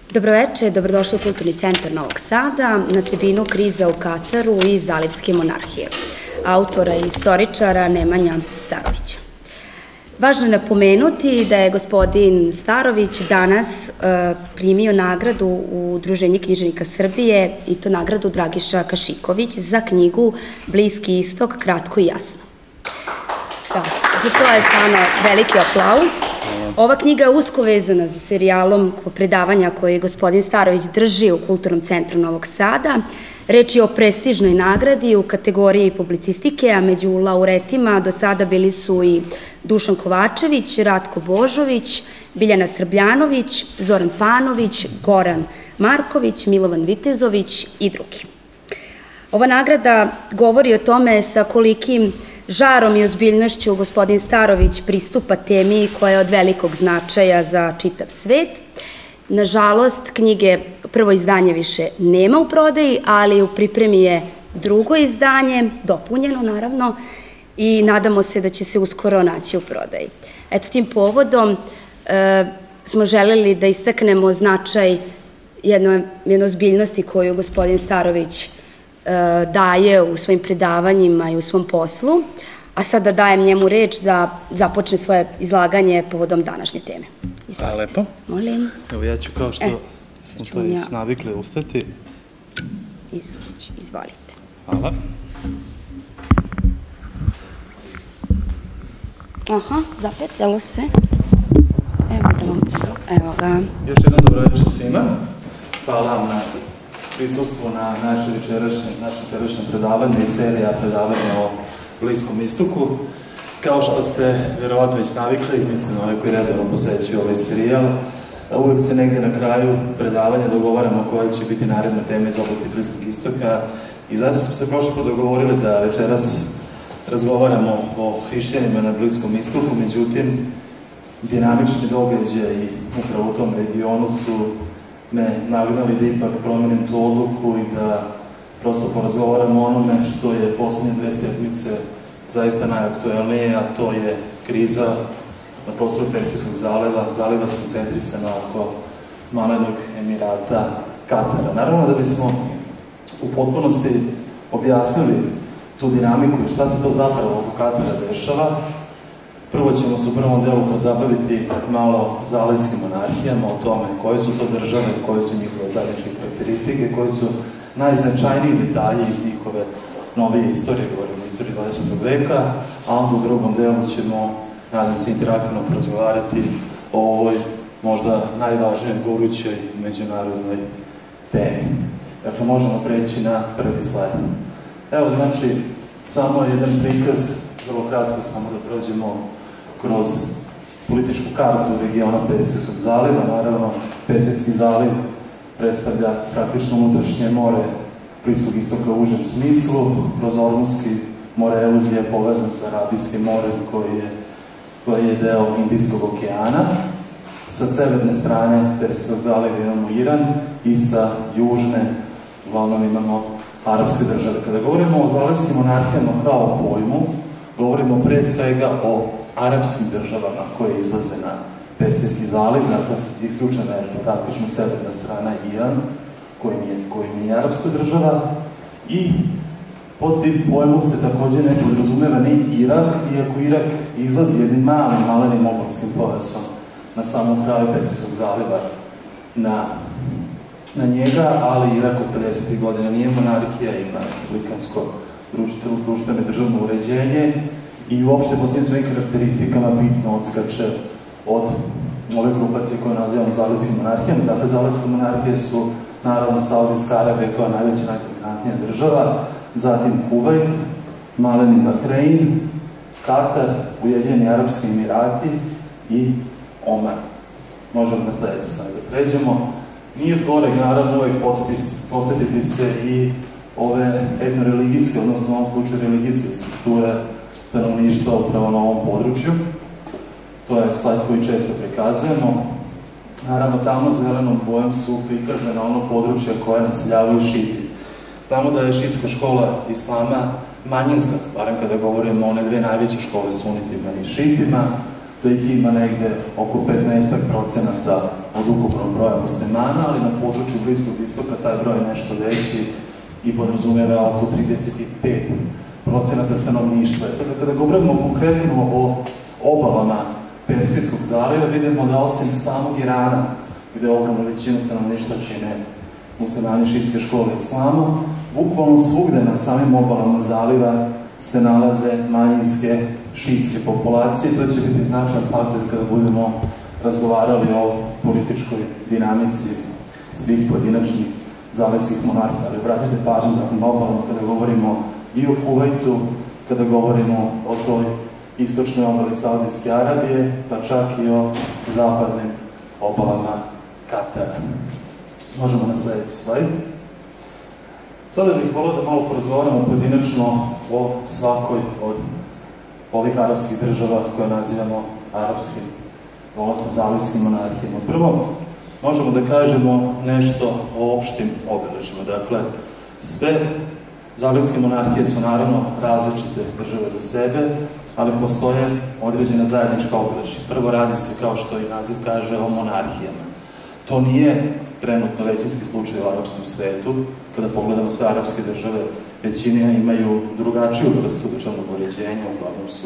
Dobroveče, dobrodošli u Kulturni centar Novog Sada, na tribinu Kriza u Kataru i Zalivske monarhije, autora i istoričara Nemanja Starovića. Važno je napomenuti da je gospodin Starović danas primio nagradu u Udruženje književnika Srbije, i to nagradu Dragiša Kašiković za knjigu Bliski istok, kratko i jasno. Da, za to je stvarno veliki aplauz. Ova knjiga je usko vezana za serijalom predavanja koje gospodin Starović drži u Kulturnom centru Novog Sada. Reč je o prestižnoj nagradi u kategoriji publicistike, a među laureatima do sada bili su i Dušan Kovačević, Ratko Božović, Biljana Srbljanović, Zoran Panović, Goran Marković, Milovan Vitezović i drugi. Ova nagrada govori o tome sa kolikim žarom i ozbiljnošću gospodin Starović pristupa temi koja je od velikog značaja za čitav svet. Nažalost, knjige prvo izdanje više nema u prodaji, ali u pripremi je drugo izdanje, dopunjeno naravno, i nadamo se da će se uskoro naći u prodaji. Eto, tim povodom smo želeli da istaknemo značaj jedne ozbiljnosti koju gospodin Starović daje u svojim predavanjima i u svom poslu, a sada dajem njemu reč da započne svoje izlaganje povodom današnje teme. Hvala lepo. Molim. Evo ja ću, kao što smo to već navikli, ustati. Izvolite. Hvala. Aha, zapetljalo se. Evo ga. Još jednom dobroveče svima. Hvala vam na prisustvu na našem večerašnjem predavanju i serija predavanja o Bliskom istoku. Kao što ste verovatno već navikli, mislim na onaj koji redovno posećuju ovaj serijal, uvek se negdje na kraju predavanja dogovaramo koje će biti naredne teme iz oblasti Bliskog istoka, i zato smo se prošli put dogovorili da večeras razgovaramo o hrišćanima na Bliskom istoku. Međutim, dinamični događaji upravo u tom regionu su me nagnali da ipak promenim tu odluku i da prosto porazgovaramo o onome što je posljednje 2 sedmice zaista najaktuelnije, a to je kriza na prostoru Persijskog zaliva skoncentrisana oko malenog Emirata Katara. Naravno, da bismo u potpunosti objasnili tu dinamiku i šta se to zapravo oko Katara dešava, prvo ćemo se u prvom delu pozabaviti malo zalivskim monarhijama, o tome koje su to države, koje su njihove zajedničke karakteristike, koji su najznačajniji detalji iz njihove novije istorije, govorimo o istoriji 20. veka, a onda u drugom delu ćemo, nadam se, interaktivno porazgovarati o ovoj možda najvažnijoj gorućoj međunarodnoj temi. Dakle, možemo preći na prvi slajd. Evo, znači, samo jedan prikaz, vrlo kratko, samo da prođemo kroz političku kartu regiona Persijskog zaliva. Naravno, Persijski zaliv predstavlja praktično unutrašnje more Bliskog istoka u užem smislu. Kroz Ormuski more Eluzije je povezan sa Arabijskim morem koji je deo Indijskog okeana. Sa severne strane Persijskog zaliva imamo Iran i sa južne uglavnom imamo arapske države. Kada govorimo o zalivskim monarhijama kao pojmu, govorimo pre svega o arapskim državama koje izlaze na Persijski zaliv, dakle isključena je praktično severna strana Iran, koji nije arapska država, i pod tim pojmom se također ne podrazumeva ni Irak, iako Irak izlazi jednim malenim obalskim pojasom na samom kraju Persijskog zaliva na njega, ali Irak od 50. godina nije monarhija, ima republikansko društveno državno uređenje i uopšte po svim svojim karakteristikama bitno odskače od ove grupacije koje nazivamo zalivskim monarhijama. Dakle, zalivske monarhije su naravno Saudijska Arabija koja je najveća, najdominantnija država, zatim Kuvajt, maleni Bahrein, Katar, Ujedinjeni Arapski Emirati i Oman. Možemo na sledeći slajd da pređemo. Nije zgoreg, naravno, uvek podsjetiti se i ove etno-religijske, odnosno u ovom slučaju religijske strukture stanovništva upravo na ovom području. To je slajd koji često prikazujemo. Naravno, tamo zelenom bojom su prikazane ono područje koje naseljavaju šiti. Znamo da je šitska škola islama manjinska, barem kada govorimo o one 2 najveće škole, sunitima i šitima, da ih ima negde oko 15% od ukupnog broja muslimana, ali na području Bliskog istoka taj broj je nešto veći i podrazumijeva oko 35% stanovništva. Sada, kada govorimo konkretno o obalama Persijskog zaliva, vidimo da osim samog Irana, gde ogromnu većinu stanovništva čine muslimani šiitske škole islama, bukvalno svugde na samim obalama zaliva se nalaze manjinske šiitske populacije. To će biti značajan faktor kada budemo razgovarali o političkoj dinamici svih pojedinačnih zalivskih monarhija. Ali obratite pažnju da na obalama kada govorimo i o Kuvajtu, kada govorimo o toj istočnoj obali Saudijske Arabije, pa čak i o zapadnim obalama Katara. Možemo na sledeći slajd. Sada bih volio da malo porazgovaramo pojedinačno o svakoj od ovih arapskih država koje nazivamo arapskim, odnosno zalivskim monarhijama. Prvo, možemo da kažemo nešto o opštim obeležjima. Dakle, sve zalivske monarhije su naravno različite države za sebe, ali postoje određena zajednička obeležja. Prvo, radi se, kao što i naziv kaže, o monarhijama. To nije trenutno većinski slučaj u arapskom svetu. Kada pogledamo sve arapske države, većine imaju drugačiju vrstu državnog uređenja, uglavnom su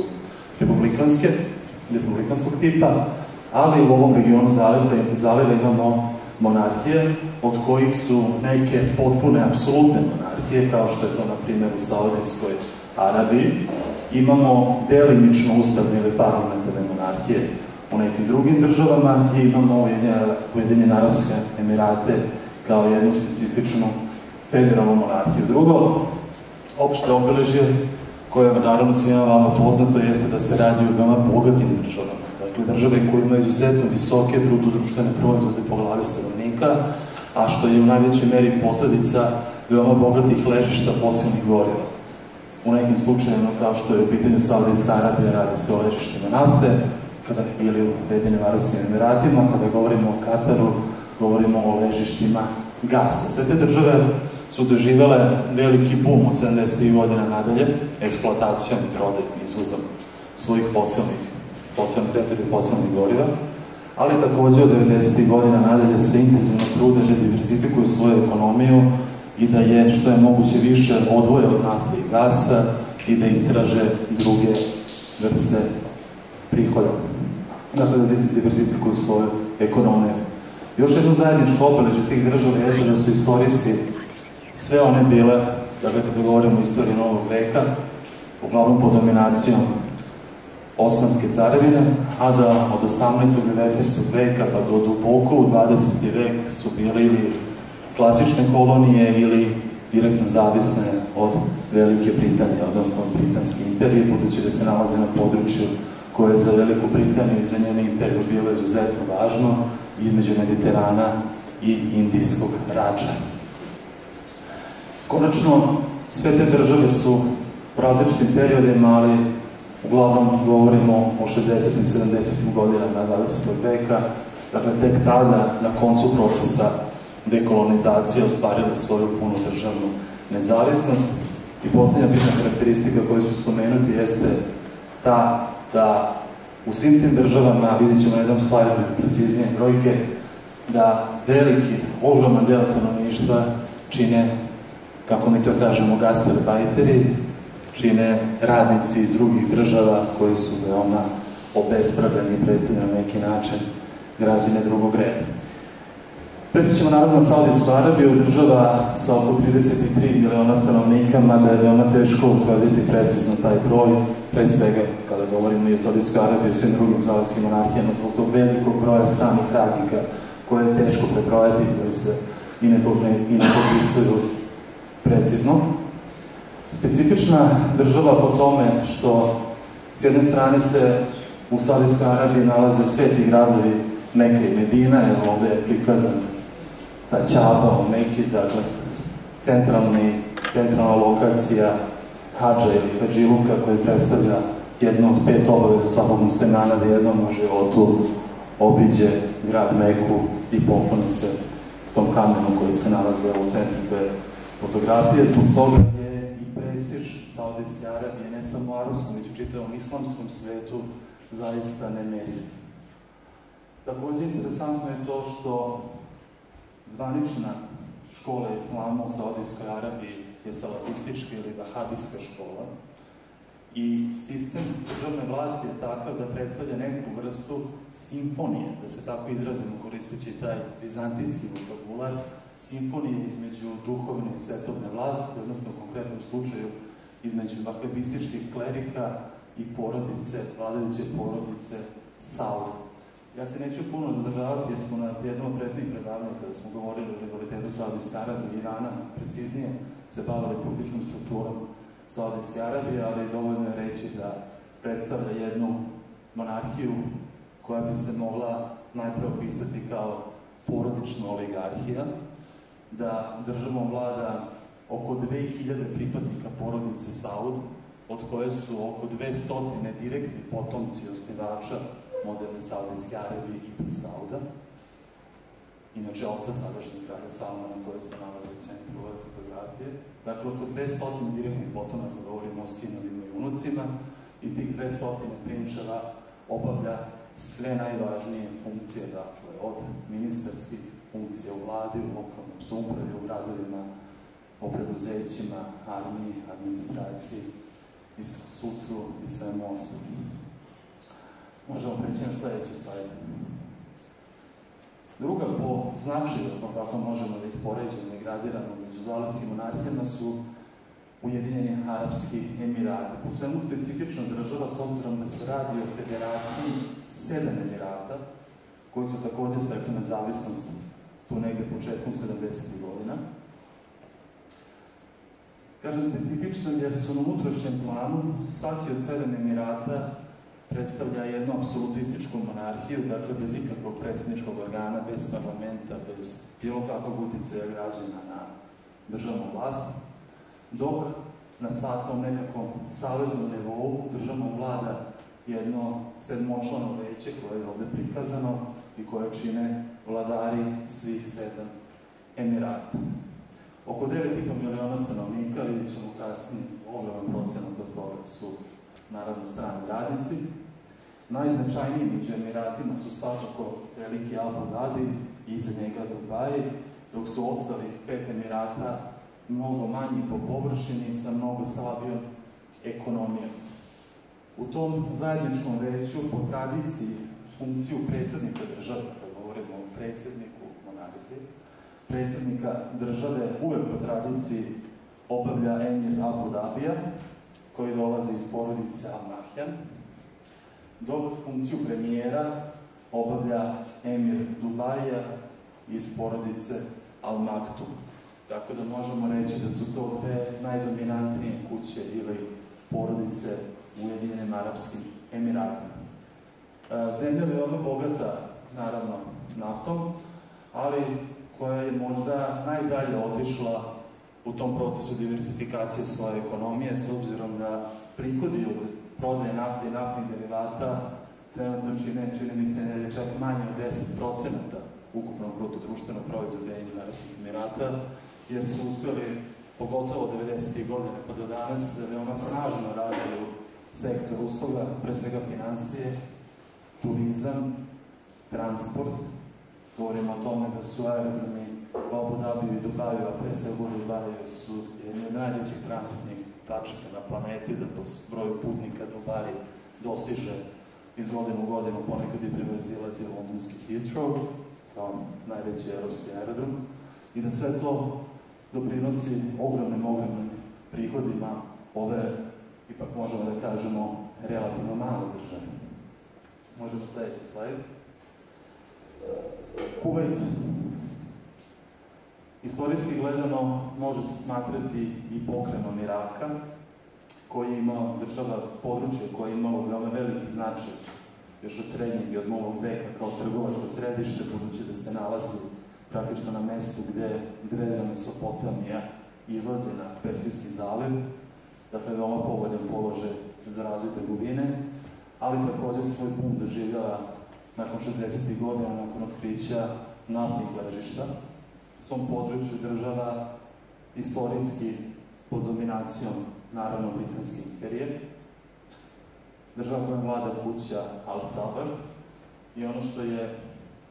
republikanskog tipa, ali u ovom regionu zaliva imamo monarhije, od kojih su neke potpune, apsolutne monarhije, kao što je to, na primjer, u Saudijskoj Arabiji. Imamo delimično ustavne ili parlamentarne monarhije u nekim drugim državama i imamo Ujedinjene Arapske Emirate kao jednu specifičnu federalnu monarhiju. Drugo, opšte obeležje koje je naravno svima vama poznato jeste da se radi o veoma bogatim državama. Dakle, države koje imaju izuzetno visoke bruto društvene proizvode po glavi stanovnika, a što je u najvećoj meri posledica veoma bogatih ležišta fosilnih goriva. U nekim slučajevima, kao što je u pitanju Saudijska Arabija, radi se o ležištima nafte, ili u Ujedinjenim Arapskim Emiratima, kada govorimo o Kataru, govorimo o ležištima gasa. Sve te države su doživele veliki bum od 70. godina nadalje, eksploatacijom i prodajom, izvozom svojih fosilnih goriva, ali takođe od 90. godina nadalje se intenzivno trude da diversifikuju svoju ekonomiju i da je što je moguće više odvoje od nafte i gasa i da istraže druge vrste prihoda. Dakle, da diversifikuju svoju ekonomiju. Još jedno zajedničko obeležje tih država je da su istorijski sve one bile, dakle, kada govorimo o istoriji Novog veka, uglavnom pod dominacijom Osmanske carevine, a da od 18. i 19. veka pa do duboko u 20. vek su bile ili klasične kolonije ili direktno zavisne od Velike Britanije, odnosno od Britanske imperije, budući da se nalaze na području koje je za Veliku Britaniju i za njenu imperiju bilo izuzetno važno, između Mediterana i Indijskog rađa. Konačno, sve te države su u različitim periodima, ali uglavnom govorimo o 60. i 70. godinama 20. veka, dakle tek tada, na koncu procesa dekolonizacije, ostvarile svoju punu državnu nezavisnost. I poslednja bitna karakteristika koju ću spomenuti jeste ta da u svim tim državama, vidjet ćemo na jednom slajdu preciznije brojke, da veliki, ogroman deo stanovništva čine, kako mi to kažemo, gastarbajteri, čine radnici iz drugih država koji su veoma obespravljeni i predstavljeni na neki način građane drugog reda. Predstavit ćemo naravno Saudijsku Arabiju, država sa oko 33 miliona stanovnika, mada je veoma teško utvrditi precizno taj broj, pre svega kada govorimo i o Saudijskoj Arabiji i svim drugim zalivskim monarhijama, zbog tog velikog broja stranih radnika koje je teško prebrojati, koji se i ne popisuju precizno. Specifična država po tome što s jedne strane se u Saudijskoj Arabiji nalaze sveti gradovi Meka i Medina, jer ovde je prikazan ta Ćaba u Meki, dakle centralna lokacija hadža ili hadžiluka koji predstavlja jednu od 5 obaveza svakog muslimana da jednom u životu obiđe grad Meku i pokloni se tom kamenu koji se nalaze u centru te fotografije. Zbog toga je i prestiž Saudijske Arabije, ne samo u arapskom, već u čitavom islamskom svetu, zaista nemerljiv. Takođe, interesantno je to što zvanična škola islama u Saudijskoj Arabiji je salafistička ili vahabijska škola i sistem državne vlasti je takav da predstavlja neku vrstu simfonije, da se tako izrazimo koristeći taj vizantijski vokabular, simfonije između duhovne i svetovne vlasti, odnosno u konkretnom slučaju između vahabističkih klerika i porodice, vladajuće porodice Saud. Ja se neću puno zadržavati jer smo na jednom od prethodnih predavanja kada smo govorili o rivalitetu Saudijske Arabije i Irana, preciznije se bavili političkom strukturom Saudijske Arabije, ali dovoljno je reći da predstavlja jednu monarhiju koja bi se mogla najpre opisati kao porodična oligarhija, da državom vlada oko 2000 pripadnika porodice Saud, od koje su oko 200 direktni potomci osnivača moderne Saudijske Arabije Ibn Sauda, inače oca sadašnjeg kralja Salmana koje se nalazi u centru ove fotografije. Dakle, oko 200 direktnih potomaka, govorimo o sinovima i unucima, i tih 200 prinčeva obavlja sve najvažnije funkcije, dakle, od ministarskih funkcija u vladi, u lokalnom samoupravi, u gradovima, o preduzećima, armiji, administraciji, i sudstvu i svemu ostalim. Možemo preći na sledeći slajd. Druga po značaju, kako možemo da ih poređamo i gradiramo među zalivskim monarhijama, su Ujedinjeni Arapski Emirati. Po svemu specifična država, s obzirom da se radi o federaciji 7 emirata, koji su takođe stekli nezavisnost tu negde početkom 70. godina. Kažem specifična jer su na unutrašnjem planu svaki od 7 emirata predstavlja jednu apsolutističku monarhiju, dakle bez ikakvog predsjedničkog organa, bez parlamenta, bez bilo kakvog uticaja građana na državnu vlast, dok na tom nekakvom saveznom nivou državnom vlada jedno sedmočlano veće koje je ovde prikazano i koje čine vladari svih 7 emirata. Oko 9,5 miliona stanovnika, vidjet ćemo kasnije, ogroman procenat od toga su naravno strani radnici. Najznačajniji među Emiratima su svakako veliki Abu Dhabi i iza njega Dubai, dok su ostalih 5 Emirata mnogo manji po površini sa mnogo slabijom ekonomijom. U tom zajedničkom veću po tradiciji funkciju predsjednika države, kada govorimo o predsjedniku monarhije, predsjednika države uvek po tradiciji obavlja emir Abu Dhabija, koji dolazi iz porodice Al Nahyan, dok funkciju premijera obavlja emir Dubaija iz porodice Al Maktoum. Tako da možemo reći da su to dve najdominantnije kuće ili porodice u Ujedinjenim Arapskim Emiratima. Zemlja je veoma bogata, naravno, naftom, ali koja je možda najdalje otišla u tom procesu diversifikacije svoje ekonomije, s obzirom da prihodi od prodaje nafte i naftnih derivata trenutno čini mi se ne čak manje od 10% ukupnog bruto društvenog proizvoda Ujedinjenih Arapskih Emirata, jer su uspeli, pogotovo 90. godine pa do danas, da veoma snažno radili u sektoru usluga, pre svega finansije, turizam, transport. Govorimo o tome da su aerodromi u Abu Dhabiju i Dubaju, a pre svega u Dubaju su jedni od najvećih transportnih tačaka na planeti, da po broju putnika Dubai dostiže iz godine u godinu, ponekad i prevazilazi londonski Heathrow, kao najveći evropski aerodrom, i da sve to doprinosi ogromnim prihodima ove, ipak možemo da kažemo, relativno male države. Možemo sledeći slajd. Kuvajt. Istorijski gledano može se smatrati i pokrenom Iraka, koji je imao država područje koje je imalo veoma veliki značaj još od srednjeg i od novog veka kao trgovačko središte, budući da se nalazi praktično na mestu gde drevna Mesopotamija izlazi na Persijski zaliv, dakle veoma povoljan položaj za razvoj trgovine, ali takođe svoj pun doživljava nakon 60. godina, nakon otkrića naftnih ležišta, svom području država istorijski pod dominacijom, naravno, Britanske imperije. Država koja vlada kuća Al Sabar i ono što je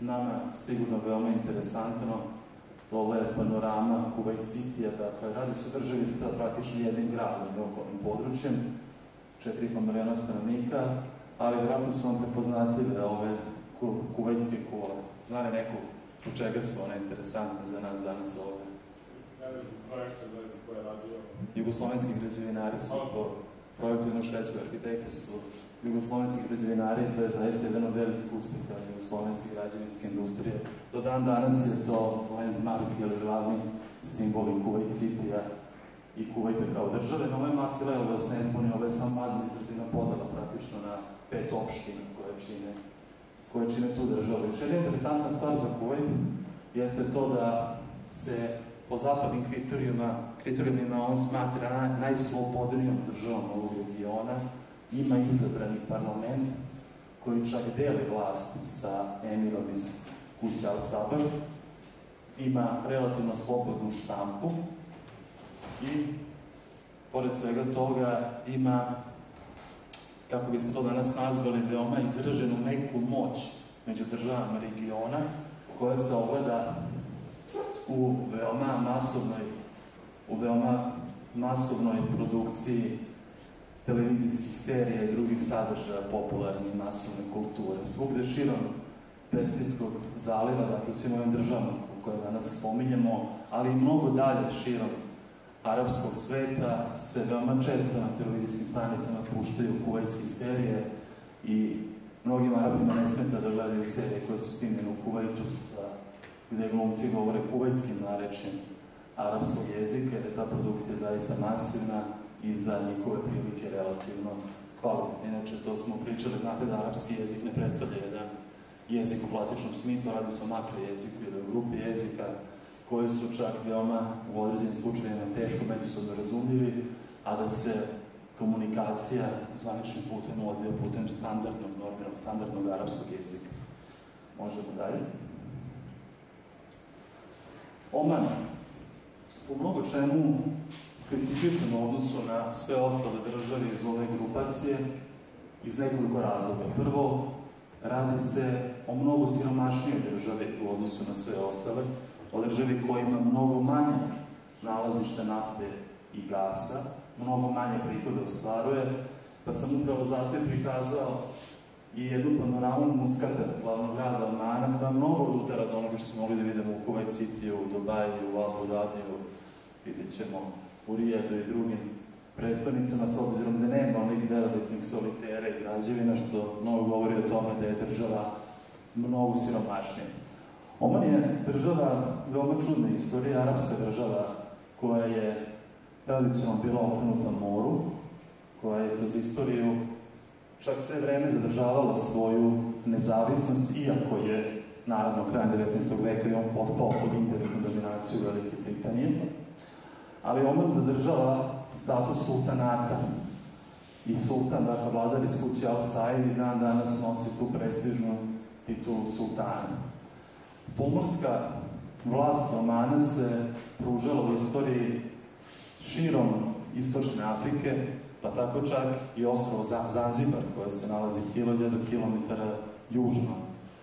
nama sigurno veoma interesantno, to je panorama Kuvajt Citya, dakle, radi se o državi sa praktično jednim gradom i okolnim područjem, 4,5 miliona stanovnika, ali vjerojatno su vam prepoznatljive ove kuvajtske kule. Zna li neko zbog čega su one interesantne za nas danas ovde? Projekte veze koje je radio. Jugoslovenski građevinari su po projektu jednog švedskog arhitekta su jugoslovenski građevinari, to je zaista jedan od velikih uspeha jugoslovenske građevinske industrije. Do dan danas je to landmark ili glavni simbol i Kuvajt Citya i Kuvajta kao države. Na ovaj map je da se ne ispuni, ovo je samo administrativna podela praktično na 5 opština koje čine tu državu. Još jedna interesantna stvar za Kuvajt jeste to da se po zapadnim kriterijumima on smatra najslobodnijom državom ovog regiona, ima izabrani parlament koji čak deli vlast sa emirom iz kuće Al Sabah, ima relativno slobodnu štampu i pored svega toga ima, kako bismo to danas nazvali, veoma izraženu neku moć među državama regiona koja se ogleda u veoma masovnoj produkciji televizijskih serija i drugih sadržaja popularne i masovne kulture. Svugde širom Persijskog zaliva, dakle u svim ovim državama koje danas spominjemo, ali i mnogo dalje širom arapskog sveta, se veoma često na televizijskim stanicama puštaju kuvajtske serije i mnogim Arapima ne smeta da gledaju serije koje su snimljene u Kuvajtu, gde glumci govore kuvajtskim narečjem arapskog jezika, jer je ta produkcija zaista masivna i za njihove prilike relativno kvalitetna. Inače, to smo pričali, znate da arapski jezik ne predstavlja jedan jezik u klasičnom smislu, radi se o makrojeziku ili o grupi jezika koji su čak veoma u određenim slučajima teško međusobno razumljivi, a da se komunikacija zvaničnim putem odvija putem standardnog arapskog jezika. Možemo dalje. Oman, po mnogo čemu specifičan u odnosu na sve ostale države iz ove grupacije iz nekoliko razloga. Prvo, radi se o mnogo siromašnijoj državi u odnosu na sve ostale, o državi koja ima mnogo manje nalazište nafte i gasa, mnogo manje prihode ostvaruje, pa sam upravo zato i prikazao i jednu panoramu Muskata, glavnog grada Omana, koja mnogo odutara od onoga što smo mogli da vidimo u Kuvajt Cityu, u Dubaju, u Abu Dhabiju, vidjet ćemo u Rijadu i drugim predstavnicama, s obzirom da nema onih velikih solitera i građevina, što mnogo govori o tome da je država mnogo siromašnija. Oman je država veoma čudne istorije, arapska država koja je tradicionalno bila okrenuta moru, koja je kroz istoriju čak sve vreme zadržavala svoju nezavisnost, iako je, naravno, krajem 19. veka i on potpao pod indirektnu dominaciju Velike Britanije, ali Oman zadržava status sultanata i sultan, dakle, vladar iz kuće Al Said i dan danas nosi tu prestižnu titulu sultana. Pomorska vlast Omana se pružala u istoriji širom istočne Afrike, pa tako čak i ostrvo Zanzibar, koje se nalazi 1000 kilometara južno.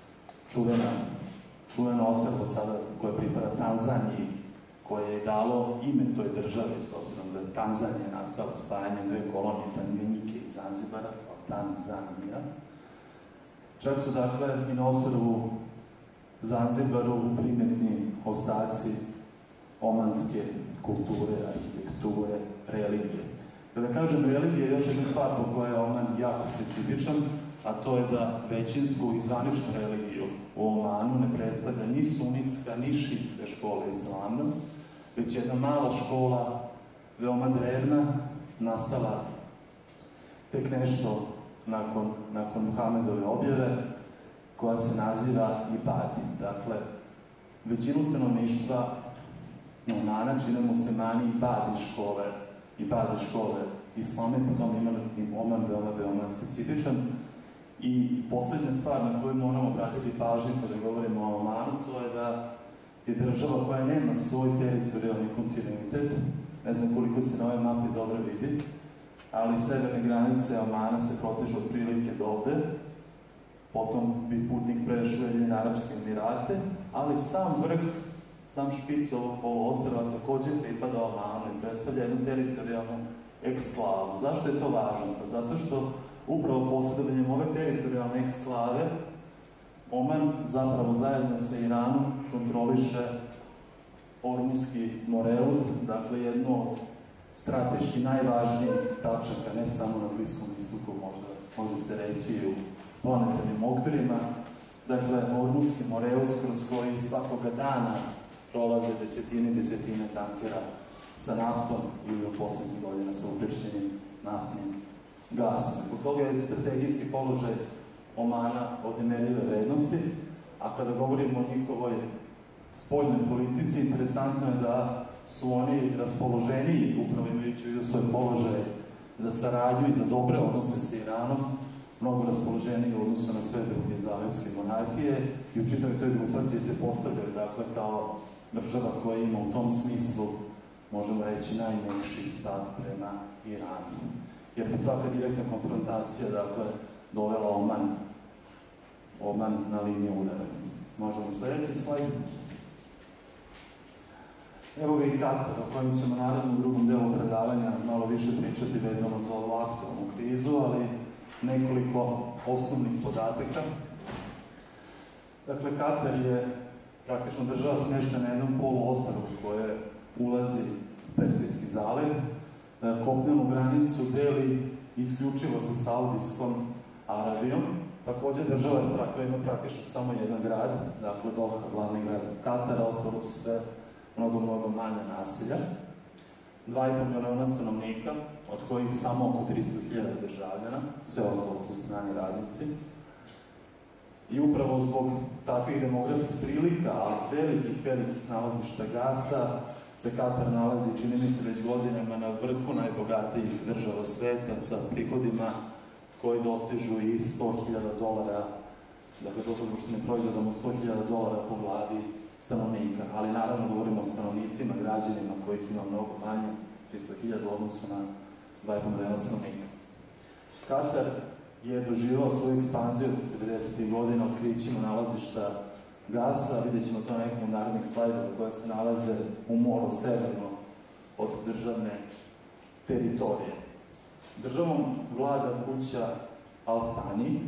Čuveno ostrvo sada koje pripada Tanzaniji, koje je dalo ime toj državi, s obzirom da je Tanzanija nastala spajanjem dve kolonije, Tanganjike i Zanzibara, kao Tanzanija. Čak su, dakle, i na ostrvu Zanzibaru primetni ostaci omanske kulture, arhitekture, religije. Kada kažem religije, još jedna stvar po kojoj je Oman jako specifičan, a to je da većinsku i zvaničnu religiju u Omanu ne predstavlja ni sunitska, ni šiitska škola islama, već jedna mala škola, veoma drevna, nastala tek nešto nakon Muhamedove objave, koja se naziva Ibadi. Dakle, većinu stanovništva Omana čine muslimani Ibadi škole islame, po tom ima Oman veoma specifičan. I poslednja stvar na koju moramo obratiti pažnju kada govorimo o Omanu, to je da je država koja nema svoj teritorijalni kontinuitet, ne znam koliko se na ovoj mapi dobro vidi, ali severne granice Omana se protežu otprilike do ovde, potom bi putnik prešao Ujedinjene Arapske Emirate, ali sam vrh, sam špic ovog poluostrva takođe pripada Omanu i predstavlja jednu teritorijalnu eksklavu. Zašto je to važno? Pa zato što upravo posjedovanjem ove teritorijalne eksklave Oman zapravo zajedno sa Iranom kontroliše Ormuski Moreus, dakle jedno od strateški najvažnijih tačaka, ne samo na Bliskom istoku, može se reći i u planetarnim okvirima. Dakle, Ormuski Moreus kroz koji svakoga dana prolaze desetine tankera sa naftom ili u poslednjih godina sa utečenim naftnim gasom. Zbog toga je strategijski položaj Omana od nemerljive vrednosti, a kada govorimo o njihovoj spoljnoj politici, interesantno je da su oni raspoloženiji, upravo imajući u vidu svoj položaj za saradnju i za dobre odnose sa Iranom, mnogo raspoloženiji u odnosu na sve druge zalivske monarhije i u čitavoj toj grupaciji se postavljaju, dakle, kao država koja ima u tom smislu, možemo reći, najmekši stav prema Iranu. Jer bi svaka direktna konfrontacija, dakle, dovela Oman na liniju udara. Možemo sledeći slajd. Evo ga i Katar, o kojem ćemo naravno u drugom delu predavanja malo više pričati vezano za ovu aktualnu krizu, ali nekoliko osnovnih podataka. Dakle, Katar je praktično država smeštena na jednom poluostrvu koje ulazi u Persijski zaliv. Kopnenu granicu deli isključivo sa Saudijskom Arabijom. Takođe država ima praktično samo jedan grad, dakle Doha, glavni grad Katara, ostalo su sve mnogo manja naselja. 2,5 miliona stanovnika, od kojih samo oko 300.000 državljana, sve ostalo su strani radnici. I upravo zbog takvih demografskih prilika, ali velikih nalazišta gasa, se Katar nalazi, čini mi se, već godinama na vrhu najbogatijih država sveta sa prihodima koji dostižu i $100.000, dakle, društvenim proizvodom od $100.000 po glavi stanovnika, ali naravno govorimo o stanovnicima, građanima kojih ima mnogo manje, 300.000 u odnosu na 2,5 miliona stanovnika. Katar je doživao svoju ekspanziju od 90. godina otkrićima nalazišta gasa, vidjet ćemo to na nekom od narednih slajdova koja se nalaze u moru severno od državne teritorije. Državom vlada kuća Al Thani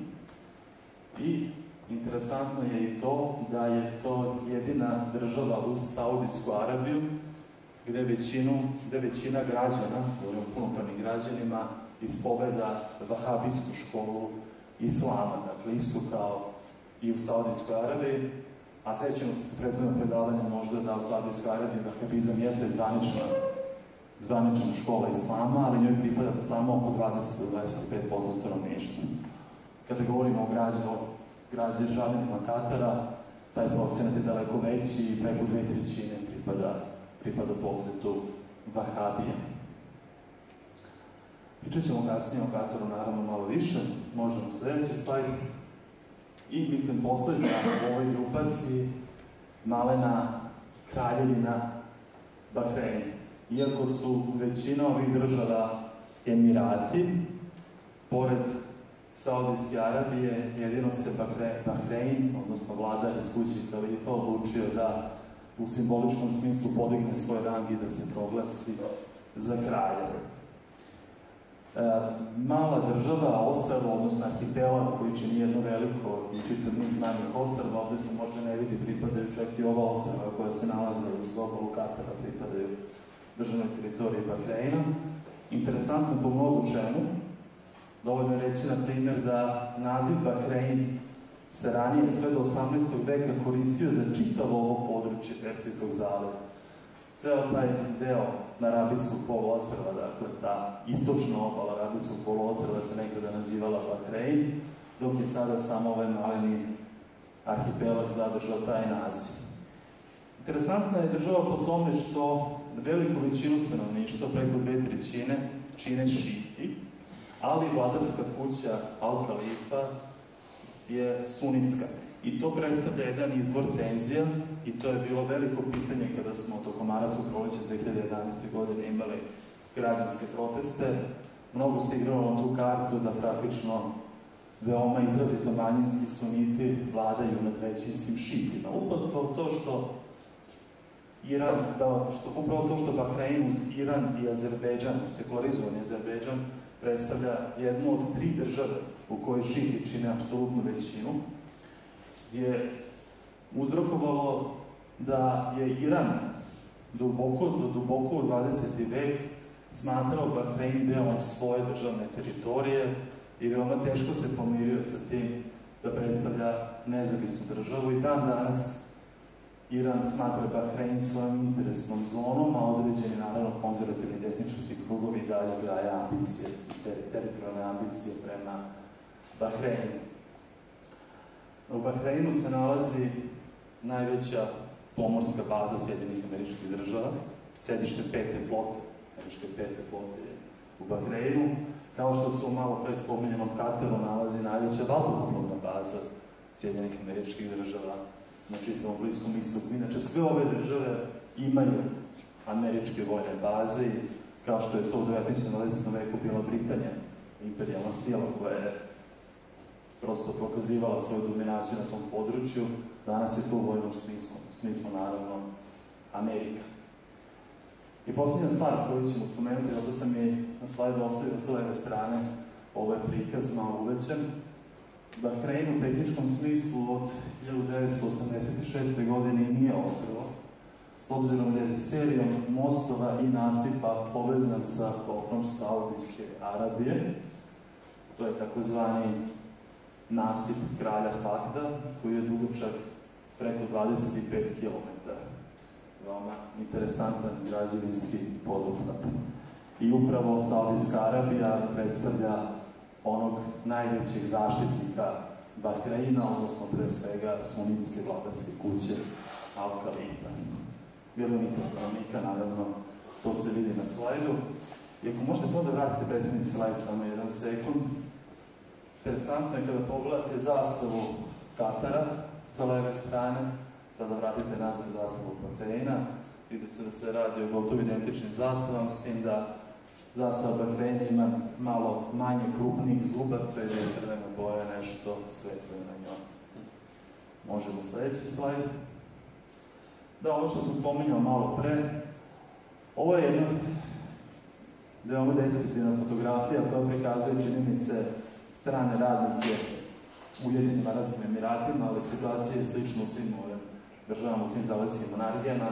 i interesantno je i to da je to jedina država uz Saudijsku Arabiju gde većina građana, govorimo o punopravnim građanima, ispoveda vahabijsku školu islama, dakle isto kao i u Saudijskoj Arabiji, a sećamo se s prethodnog predavanja možda da u Saudijskoj Arabiji vahabizam jeste zvanična škola islama, ali njoj pripada samo oko 20-25% stanovništva. Kada govorimo o građanima Katara, taj procenat je daleko veći i preko 2/3 pripada pokretu Vahabija. Pričat ćemo kasnije o Kataru naravno malo više, možemo sledeći slajd. I mislim poslednja u ovoj grupaciji malena kraljevina Bahrein. Iako su većina ovih država Emirati, pored Saudijske Arabije, jedino se Bahrein, odnosno vladar iz kuće kalifa, odlučio da u simboličkom smislu podigne svoj rang i da se proglasi za kralja. Mala država, ostrvo, odnosno arhipelag koji čini jedno veliko i čitav niz manjih ostrva, ovde se možda ne vidi, pripadaju čak i ova ostrva koja se nalaze uz obalu Katara, pripadaju državnoj teritoriji Bahreina. Interesantno po mnogo čemu, dovoljno je reći, na primjer, da naziv Bahrein se ranije sve do 18. veka koristio za čitavo ovo područje Persijskog zaliva. Ceo taj deo Arabijskog poluostrva, dakle ta istočna obala Arabijskog poluostrva se nekada nazivala Bahrein, dok je sada samo ovaj maleni arhipelag zadržao taj naziv. Interesantna je država po tome što veliku većinu stanovništva, preko 2/3, čine šiti, ali vladarska kuća Al-Khalifa je sunitska. I to predstavlja jedan izvor tenzija i to je bilo veliko pitanje kada smo tokom arapskog proleća 2011. godine imali građanske proteste. Mnogo se igralo na tu kartu da praktično veoma izrazito manjinski suniti vladaju nad većinskim šitima. Upravo to što Iran, upravo to što Bahrein uz Iran i Azerbejdžan, sekularizovani Azerbejdžan, predstavlja jednu od 3 države u kojoj šiti čine apsolutnu većinu, je uzrokovalo da je Iran duboko u 20. vek smatrao Bahrein delom svoje državne teritorije i veoma teško se pomirio sa tim da predstavlja nezavisnu državu i dan danas Iran smatra Bahrein svojom interesnom zonom, a određeni, naravno, konzervativni desničarski krugovi dalje gaje ambicije, teritorijalne ambicije prema Bahreinu. U Bahreinu se nalazi najveća pomorska baza Sjedinjenih Američkih Država, sedište 5. flote, američke 5. flote je u Bahreinu, kao što se u malo pre spominjenom Kataru nalazi najveća vazduhoplovna baza Sjedinjenih Američkih Država na čitavom Bliskom istoku. Inače, sve ove države imaju američke vojne baze i kao što je to u 19. i 20. veku bila Britanija, imperijalna sila koja je prosto pokazivala svoju dominaciju na tom području, danas je to u vojnom smislu naravno Amerika. I posljednja stvar koju ćemo spomenuti, zato sam i na slajdu ostavio sa leve strane ovaj prikaz malo uvećan. Bahrein u tehničkom smislu od 1986. godine nije ostrvo, s obzirom da je serijom mostova i nasipa povezan sa kopnom Saudijske Arabije. To je takozvani nasip kralja Fahda, koji je dugačak preko 25 km. Veoma interesantan građevinski poduhvat. I upravo Saudijska Arabija predstavlja onog najvećeg zaštitnika Bahreina, odnosno pre svega sunitske vladarske kuće Al-Khalifa. Vjerunika stanovnika, naravno, to se vidi na slajdu. I ako možete samo da vratite prethodni slajd, samo jedan sekund. Interesantno je kada pogledate zastavu Katara sa leve strane, sada vratite nazad zastavu Bahreina, vidi se da se radi o gotovo identičnim zastavama, s tim da zastava Bahreina ima malo manje krupnih zubaca i da je crvena boja nešto svetlo na njoj. Možemo sledeći slajd. Da, ovo što sam spominjao malo pre, ovo je jedna veoma deskriptivna fotografija koja prikazuje, čini mi se, strane radnike u Ujedinjenim Arapskim Emiratima, ali situacija je slična u svim ovim državama, u svim zalivskim monarhijama.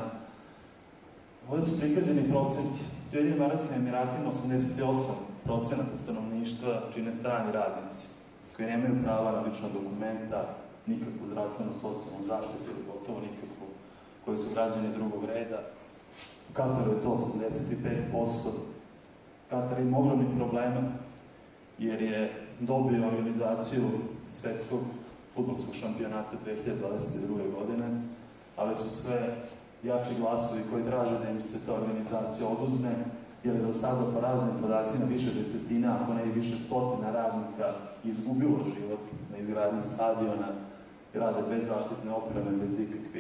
Ovdje su prikazani procenti. U Ujedinjenim Arapskim Emiratima 88% stanovništva čine strani radnici, koji nemaju prava na lična dokumenta, nikakvu zdravstvenu, socijalnu zaštitu ili gotovo nikakvu, koji su građani drugog reda. U Kataru je to 85%. Katar ima ogromnih problema, jer je dobio organizaciju svetskog fudbalskog šampionata 2022. godine, ali su sve jači glasovi koji traže da im se ta organizacija oduzme, jer je do sada po raznim podacima više desetina, ako ne i više stotina radnika izgubilo život na izgradnji stadiona, grade bez zaštitne opreme, bez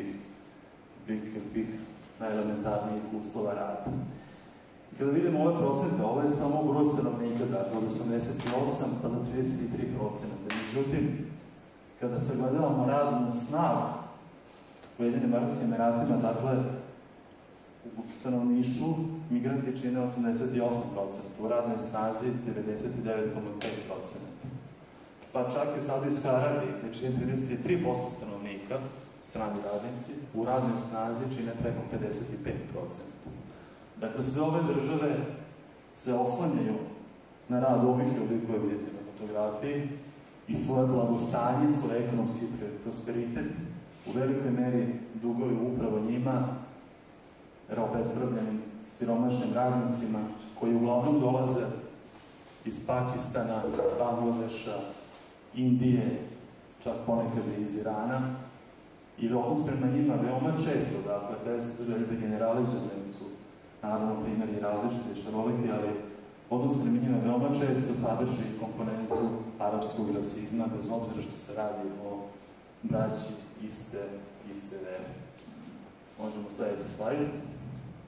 ikakvih najelementarnijih uslova rada. I kada vidimo ove procente, ovo je samo broj stanovnika, dakle od 88 pa do 33%. Međutim, kada sagledavamo radnu snagu u Ujedinjenim Arapskim Emiratima, dakle, u stanovništvu migranti čine 88%, u radnoj snazi 99,5%. Pa čak i u Saudijskoj Arabiji, gde čine 33% stanovnika, strani radnici, u radnoj snazi čine preko 55%. Dakle, sve ove države se oslanjaju na rad ovih ljudi koje vidite na fotografiji i svoje blagostanje, svoj ekonomski prosperitet u velikoj meri duguju upravo njima, obespravljenim siromašnim radnicima koji uglavnom dolaze iz Pakistana, Bangladeša, Indije, čak ponekad i iz Irana, i odnos prema njima veoma često, dakle, bez želje da generalizujemo su, naravno, primjeri različite šarolike, ali odnos prema njima veoma često sadrži komponentu arapskog rasizma, bez obzira što se radi o braći iste vere. Možemo sledeći slajd.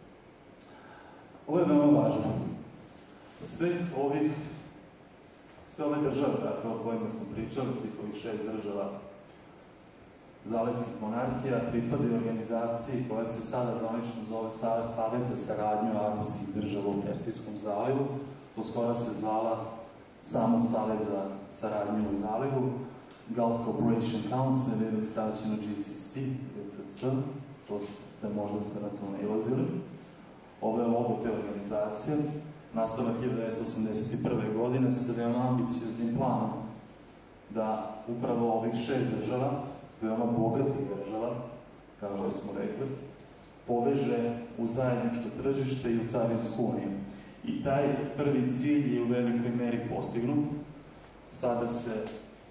Ovo je veoma važno. Sve ove države, dakle, o kojima smo pričali, svih ovih 6 država zalivskih monarhija, pripadaju organizaciji koja se sada zvanično zove Savet za saradnju arapskih država u Persijskom zalivu. To skoro se zvala samo Savet za saradnju u zalivu, Gulf Cooperation Council, ili skraćeno GCC, GCC, to da možda ste na to nailazili. Ovo je logo te organizacije, nastala 1981. godine sa veoma ambicioznim planom da upravo ovih 6 država, veoma bogatih država, kao što smo rekli, poveže u zajedničko tržište i u carinsku uniju. I taj prvi cilj je u velikoj meri postignut. Sada se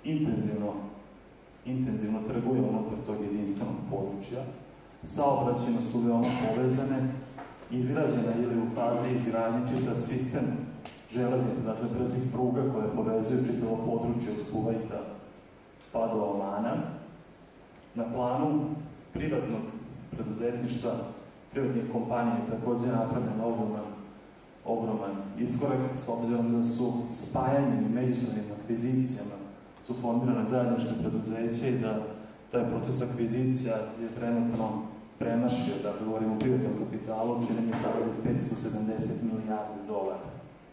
intenzivno trguje unutar tog jedinstvenog područja. Saobraćajno su veoma povezane, izgrađena ili u fazi izgradnje čitav sistem železnice, dakle brzih pruga koje povezuju čitavo područje od Kuvajta pa do Omana. Na planu privatnog preduzetništva, privatnih kompanija je takođe napravljen ogroman iskorak, s obzirom da su spajanjem i međusobnim akvizicijama su formirane zajedničke preduzeće i da taj proces akvizicija je trenutno premašio, dakle govorimo o privatnom kapitalu, čini mi sada 570 milijardi dolara.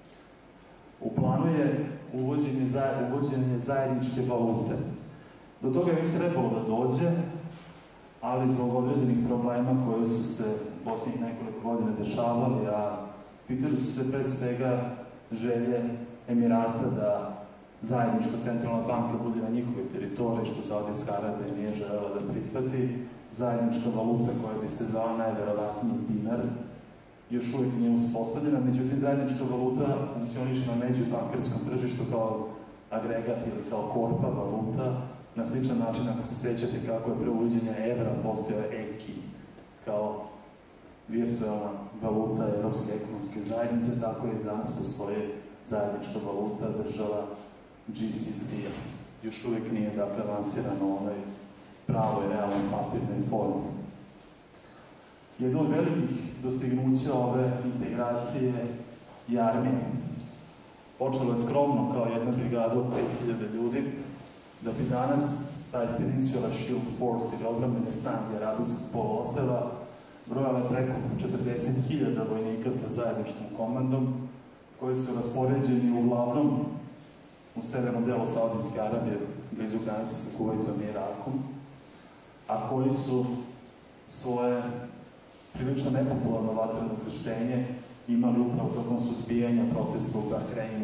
U planu je uvođenje zajedničke valute. Do toga je već trebalo da dođe, ali zbog određenih problema koje su se posljednjih nekoliko godina dešavali, a ticali su se pre svega želje Emirata da zajednička centralna banka bude na njihovoj teritoriji, što Saudijska Arabija nije želela da prihvati, zajednička valuta koja bi se zvala najverovatniji dinar, još uvijek nije uspostavljena, međutim zajednička valuta funkcioniše na međubankarskom tržištu kao agregat ili kao korpa valuta, na sličan način, ako se sjećate kako je pre uvođenja evra postojao EKI kao virtualna valuta Evropske ekonomske zajednice, tako i danas postoje zajednička valuta država GCC-a. Još uvijek nije, dakle, lansirano onaj pravo i realno papirnoj formi. Jedno od velikih dostignuća ove integracije je armija. Počelo je skromno kao jedna brigada od 5000 ljudi, da bi danas taj Peninsula Shield Force ili odbrambene snage Arabijskog poluostrva brojale preko 40.000 vojnika sa zajedničkom komandom, koji su raspoređeni uglavnom u severnom delu Saudijske Arabije, blizu granice sa Kuvajtom i Irakom, a koji su svoje prilično nepopularno vatreno krštenje imali upravo tokom suzbijanja protesta u Bahreinu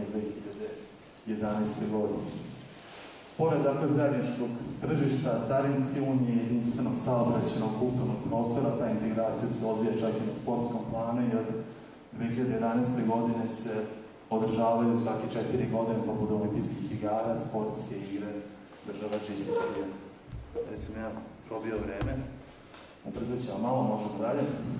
2011. godine. Pored, dakle, zajedničkog tržišta, carinske unije, jedinstvenog saobraćajnog kulturnog prostora, ta integracija se odvija čak i na sportskom planu i od 2011. godine se održavaju svake 4 godine poput olimpijskih igara, sportske igre država GCC-a. Da sam ja probio vreme, ubrzat ćemo malo, možemo dalje.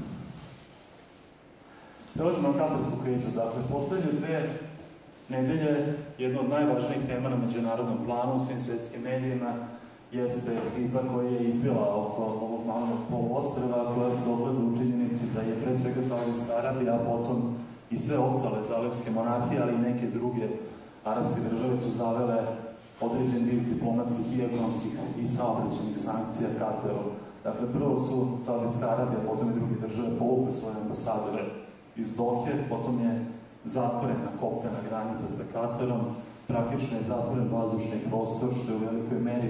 Prelazimo na katarsku krizu. Dakle, poslednje 2 nedelje, jedna od najvažnijih tema na međunarodnom planu u svim svetskim medijima jeste kriza koja je izbila oko ovog malog poluostrva, koja se ogleda u činjenici da je pre svega Saudijska Arabija, a potom i sve ostale zalivske monarhije, ali i neke druge arapske države su zavele određen vid diplomatskih i ekonomskih i saobraćajnih sankcija Kataru. Dakle, prvo su Saudijska Arabija, potom i druge države povukle svoje ambasadore iz Dohe, potom je zatvorena kopnena granica sa Katarom, praktično je zatvoren vazdušni prostor, što je u velikoj meri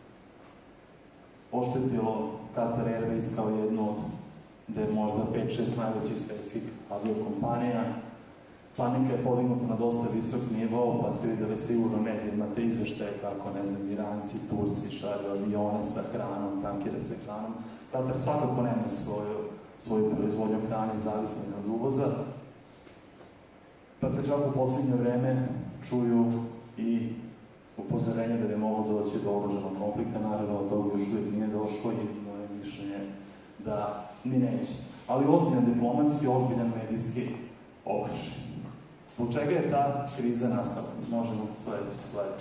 oštetilo Qatar Airways kao jednu od, da je možda 5-6 najvećih svetskih aviokompanija. Panika je podignuta na dosta visok nivo, pa ste videli sigurno medijima te izveštaje kako, ne znam, Iranci, Turci šalju avione sa hranom, tankere sa hranom. Katar svakako nema svoju proizvodnju hrane i zavisno od uvoza, pa se čak u posljednje vreme čuju i upozorenje da bi moglo doći do oružanog konflikta. Naravno, od toga još uvijek nije došlo i moje mišljenje da ni neće. Ali ozbiljan diplomatski, ozbiljan medijski okršaj. Zbog čega je ta kriza nastala? Možemo sledeći slajd.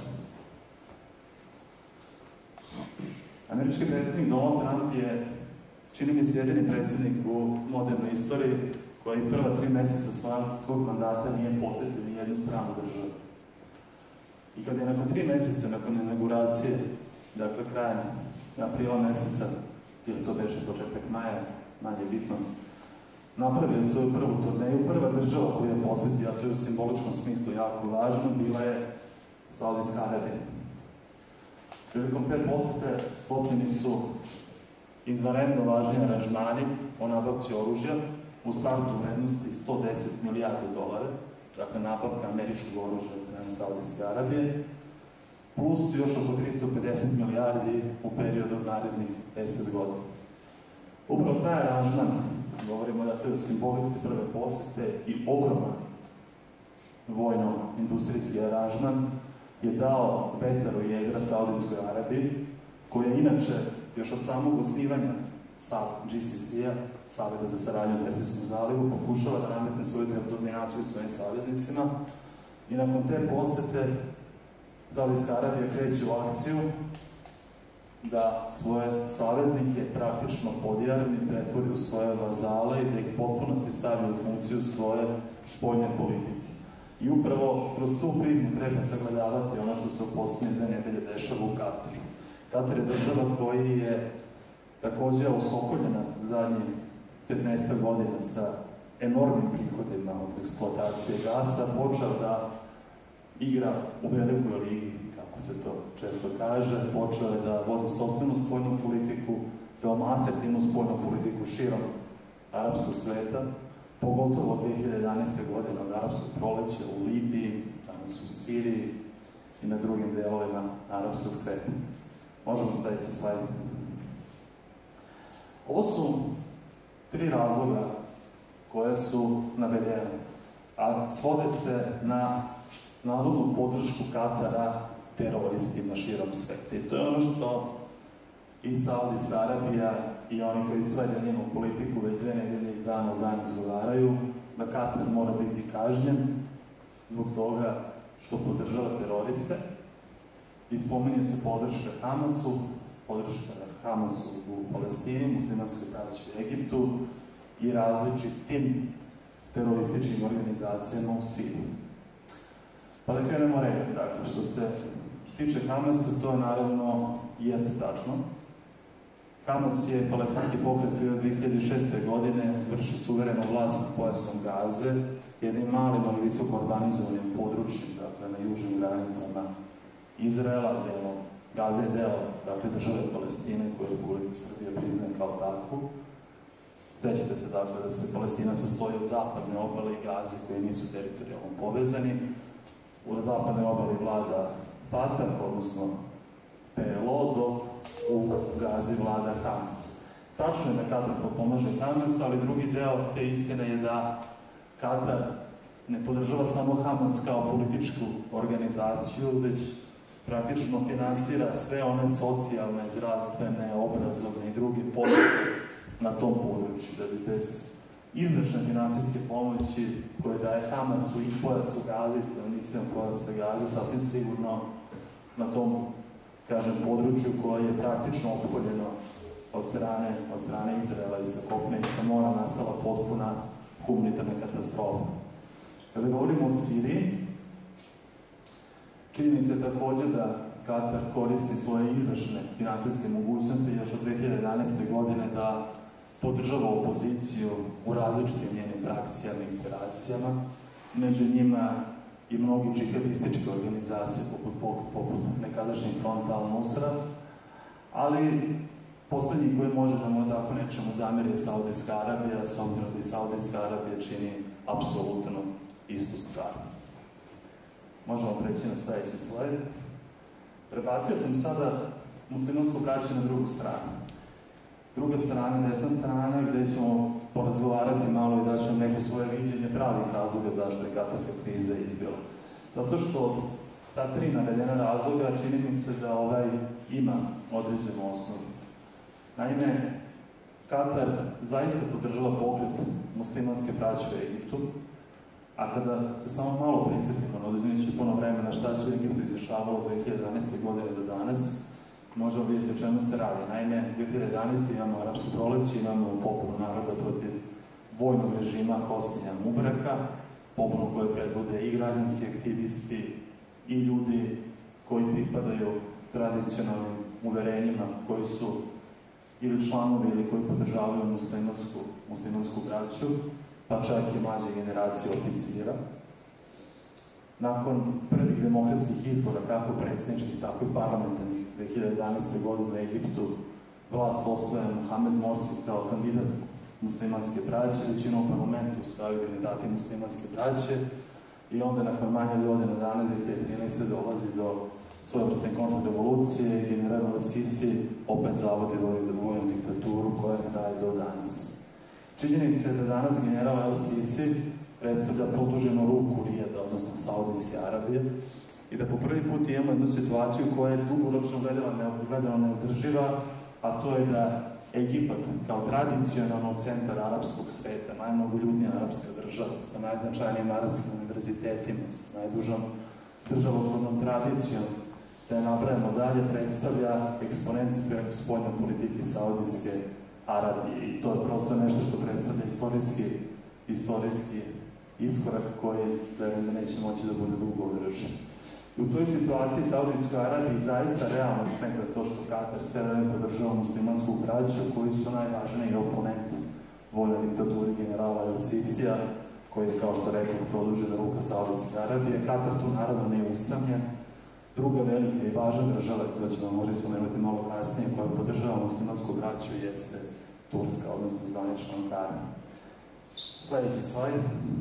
Američki predsjednik Donald Trump je, čini mi se, jedini predsjednik u modernoj istoriji koji prva 3 meseca svog mandata nije posjetio ni jednu stranu državu. I kad je nakon 3 meseca, nakon inauguracije, dakle krajem aprila meseca, ili to beše početak maja, manje bitno, napravio svoju prvu turneju, prva država koju je posjetio, a to je u simboličnom smislu jako važno, bila je Saudijska Arabija. Prilikom te posete sklopljeni su izvanredno važni aranžmani o nabavci oružja u startu vrednosti $110 milijardi, dakle nabavka američkog oružja od strane Saudijske Arabije, plus još oko 350 milijardi u periodu od narednih 10 godina. Upravo taj aranžman, govorimo da to je u simbolici prve posete i ogroman vojno-industrijski aranžman, je dao vetar u jedra Saudijskoj Arabiji, koja je inače još od samog osnivanja GCC-a, Saveta za saradnju u Persijskom zalivu, pokušava da nametne svoju dominaciju svojim saveznicima i nakon te posete Saudijska Arabija kreće u akciju da svoje saveznike praktično podjarni pretvori u svoje vazale i da ih potpunosti stavi u funkciju svoje spoljne politike. I upravo kroz tu prizmu treba sagledavati ono što se u posljednje 2 nedelje dešava u Kataru. Katar je država koji je takođe osokoljena zadnjih 15 godina sa enormnim prihodima od eksploatacije gasa, počeo da igra u velikoj ligi, kako se to često kaže, počeo je da vodi sopstvenu spoljnu politiku, veoma asertivnu spoljnu politiku širom arapskog sveta, pogotovo od 2011. godine od arapskog proleća u Libiji, danas u Siriji i na drugim delovima arapskog sveta. Možemo staviti sa slajdom. Ovo su 3 razloga koje su navedene, a svode se na navodnu podršku Katara teroristima širom sveta. I to je ono što i Saudijska Arabija i oni koji slede njenu politiku već 2 nedelje iz dana u dan izgovaraju, da Katar mora biti kažnjen zbog toga što podržava teroriste i spominje se podrška Hamasu u Palestini, muslimanskoj braći u Egiptu i različitim terorističkim organizacijama u Siriji. Pa da krenemo redom, dakle, što se tiče Hamasa, to naravno jeste tačno. Hamas je palestinski pokret koji od 2006. godine vrši suverenu vlast nad pojasom Gaze, jednim malim, ali visoko organizovanim područjem, dakle, na južnim granicama Izraela, deo Gaze je deo, dakle, države Palestine koju Republika Srbija priznaje kao takvu. Sećate se, dakle, da se Palestina sastoji od zapadne obale i Gaze koji nisu teritorijalno povezani. U zapadnoj obali vlada Fatah, odnosno PLO, dok u Gazi vlada Hamas. Tačno je da Katar potpomaže Hamas, ali drugi deo te istine je da Katar ne podržava samo Hamas kao političku organizaciju, već praktično finansira sve one socijalne, zdravstvene, obrazovne i druge potrebe na tom području, da bi bez izdašne finansijske pomoći koje daje Hamasu i pojasu Gaze i stanovnicima pojasa Gaze, sasvim sigurno na tom, kažem, području koje je praktično opkoljeno od strane Izraela i sa kopne i sa mora nastala potpuna humanitarna katastrofa. Kada govorimo o Siriji, činjenica je takođe da Katar koristi svoje izdašne finansijske mogućnosti još od 2011. godine da podržava opoziciju u različitim njenim frakcijama i operacijama, među njima i mnogi džihadističke organizacije poput nekadašnjeg fronta Al-Nusra, ali poslednji koji može da mu tako nečemu zameri je Saudijska Arabija, s obzirom da i Saudijska Arabija čini apsolutno istu stvar. Možemo preći na sledeći slajd. Prebacio sam sada muslimansku braću na drugu stranu. Druga strana, desna strana, gde ćemo porazgovarati malo i da ćemo neko svoje viđenje pravih razloga zašto je katarska kriza izbila. Zato što od ta 3 navedena razloga čini mi se da ima određenu osnovu. Naime, Katar zaista podržava pokret muslimanske braće u Egiptu, a kada se samo malo prisjetimo, oduzimajući puno vremena šta se u Egiptu izrašavalo od 2011. godine do danas, možemo vidjeti o čemu se radi. Naime, 2011. imamo arapsko proleće, imamo popunu naroda protiv vojnog režima Hosnija Mubaraka, popunu koje predvode i građanski aktivisti i ljudi koji pripadaju tradicionalnim uverenjima, koji su ili članovi ili koji podržavaju muslimansku braću, pa čak i mlađe generacije oficira. Nakon prvih demokratskih izbora, kako predsjedničkih, tako i parlamentarnih, 2011. godine u Egiptu, vlast osvaja Mohamed Morsi kao kandidat muslimanske braće, većinom u parlamentu usvajaju kandidati muslimanske braće i onda nakon manje od godina dana 2013. dolazi do svojevrsne kontrrevolucije i general al-Sisi opet zavodi vojnu diktaturu koja traje do danas. Činjenica je da danas general al-Sisi predstavlja produženu ruku Rijada, odnosno Saudijske Arabije, i da po prvi put imamo jednu situaciju koja je dugoročno gledano neodrživa, a to je da Egipat, kao tradicionalno centar arapskog sveta, najmnogoljudnija arapska država, sa najznačajnijim arapskim univerzitetima, sa najdužom državotvornom tradicijom, da je nabrajamo dalje, predstavlja eksponent spoljne politike Saudijske Arabije. I to je prosto nešto što predstavlja istorijski iskorak koji da neće moći da bude dugo održan. I u toj situaciji Saudijskoj Arabiji zaista realno smeta to što Katar sve vreme podržava muslimansku braću koji su najvažniji oponent vojne diktaturi generala al-Sisija, koji je, kao što rekao, produžena ruka Saudijske Arabije. Katar tu naravno nije usamljen. Druga velika i važna država, to ćemo možda spomenuti malo kasnije, koja podržava muslimansku braću, jeste Turska, odnosno zvanična Ankara. Sledeći slajd.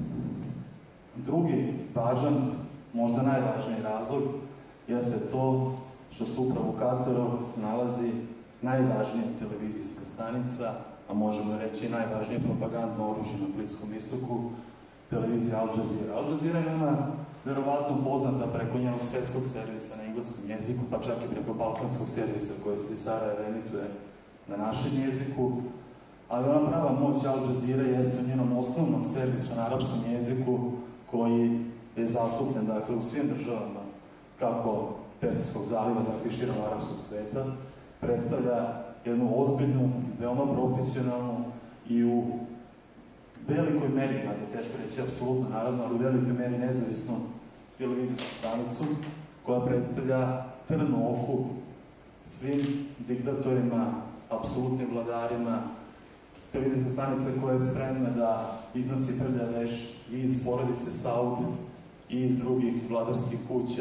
Drugi važan, možda najvažniji razlog, jeste to što se upravo u Kataru nalazi najvažnija televizijska stanica, a možemo reći i najvažnije propagandno oružje na Bliskom istoku, televizija Al Jazeera. Al Jazeera je nama verovatno poznata preko njenog svetskog servisa na engleskom jeziku, pa čak i preko balkanskog servisa koji se Sarajevo emituje na našem jeziku, ali ona prava moć Al Jazeera jeste u njenom osnovnom servisu na arapskom jeziku koji je zastupljen, dakle, u svim državama, kako Persijskog zaliva, tako i širom arapskog sveta, predstavlja jednu ozbiljnu, veoma profesionalnu i u velikoj meri, da teško reći apsolutno naravno, ali u velikoj meri nezavisnu televizijsku stanicu koja predstavlja trn u oku svim diktatorima, apsolutnim vladarima, televizijska stanica koja je spremna da iznosi prljav veš i iz porodice Saud i iz drugih vladarskih kuća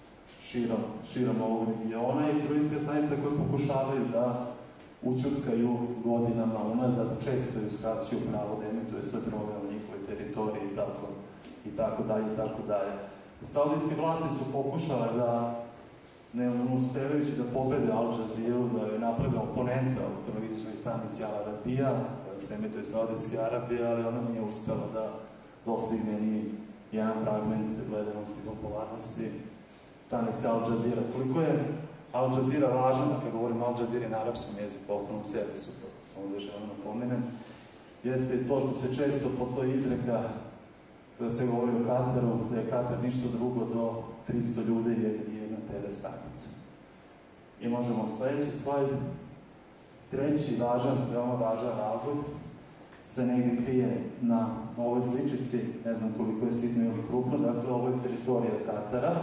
širom ovog regiona, i televizijska stanica koje pokušavaju da učutkaju godinama unazad, često ju skraćuju pravo da emituje sve droge na njihovoj teritoriji i tako dalje. Saudijske vlasti su pokušale da, ne uspevajući da pobede Al Jazeera, da je naprave oponenta u televizijskoj stanici Al Arabija, koja se emituje Saudijske Arabije, ali ona nije uspela da dostigne ni jedan fragment gledanosti i popularnosti stanice Al Jazeera. Koliko je Al Jazeera važan, dakle govorimo Al Jazeera na arapskom jeziku, po osnovnom servisu, prosto samo da želim napomenem, jeste i to što se često postoji izreka kada se govori o Kataru, da je Katar ništa drugo do 300 ljudi i jedna TV stanica. I možemo sledeći slajd. Treći važan, veoma važan razlog se negde krije na ovoj sličici, ne znam koliko je sitno ili krupno, dakle ovo je teritorija Katara,